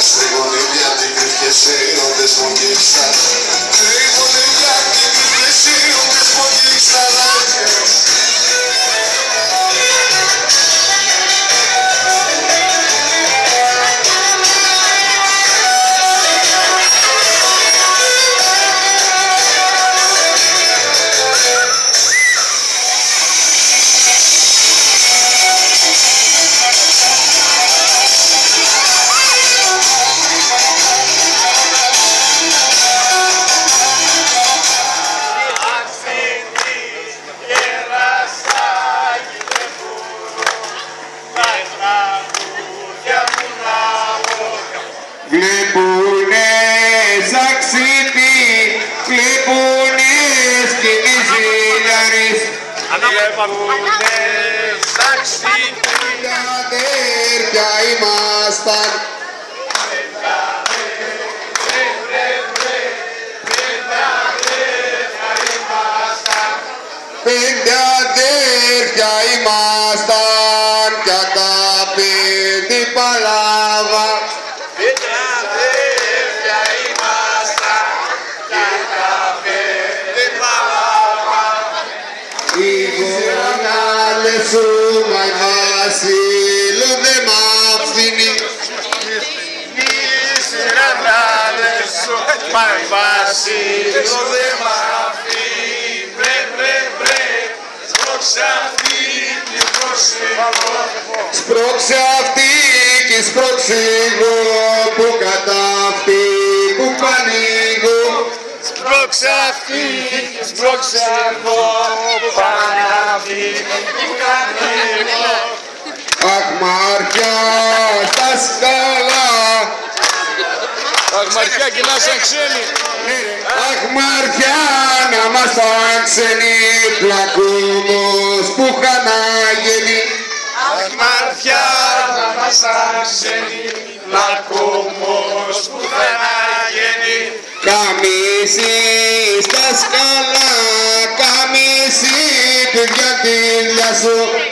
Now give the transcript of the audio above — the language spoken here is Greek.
Τρίγωνε γιατί κρύφτεσαι ο δεσμογγίξας. Τρίγωνε γιατί κρύφτεσαι ο δεσμογγίξας. Βλέπουνε σαν ξύπνη, βλέπουνε σκηνή ζηλιάρης. Βλέπουνε σαν ξύπνη, αδέρφια ήμασταν. Πέντε αδέρφια ήμασταν κι αγαπητή παλάβα. πέντε αδέρφια ήμασταν κι αγαπητή παλάβα. Οι γονιάδες σου μαϊ Βασίλου δε μ' αφήνει. Οι σειρανάδες σου μαϊ Βασίλου δε μ' αφήνει. Σπρώξε αυτή και σπρώξε εγώ που κατά αυτή που πανίγω. Σπρώξε αυτή και σπρώξε εγώ που πανάβει που πανίγω. Αχ μαριά στα σκαλά. Αχ μαριά κοινά σαν ξένοι. Αχ μαριά να μας τα ξένοι πλακούμος που χανάγενοι. Αχ μαριά να μας τα ξένοι πλακούμος που χανάγενοι. Καμίσι στα σκαλά, καμίσι παιδιά τη σου.